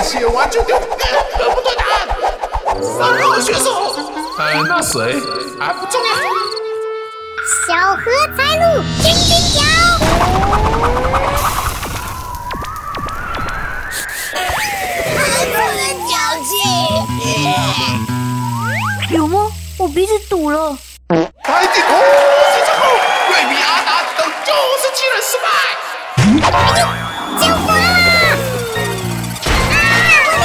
写完就丢，不对答案。3号选手，那谁还不重要。 小河财路，金角。脚气。 有吗？我鼻子堵了。 海底空气之后，瑞比阿达等97人失败。 救火啦！我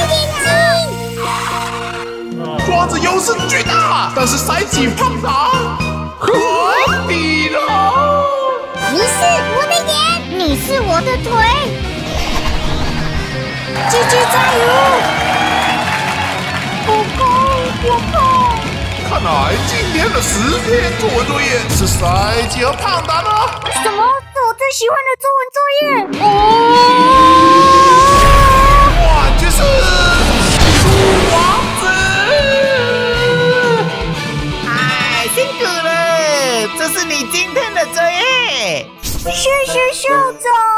的眼睛！ 庄子优势巨大，但是赛季胖达何必呢？ 你是我的眼，你是我的腿。继续加油！我怕。 看来今天的10天作文作业是赛季和胖达呢。 什么？是我最喜欢的作文作业。 冠军是猪王子。 哎，辛苦了，这是你今天的作业。 谢谢校长。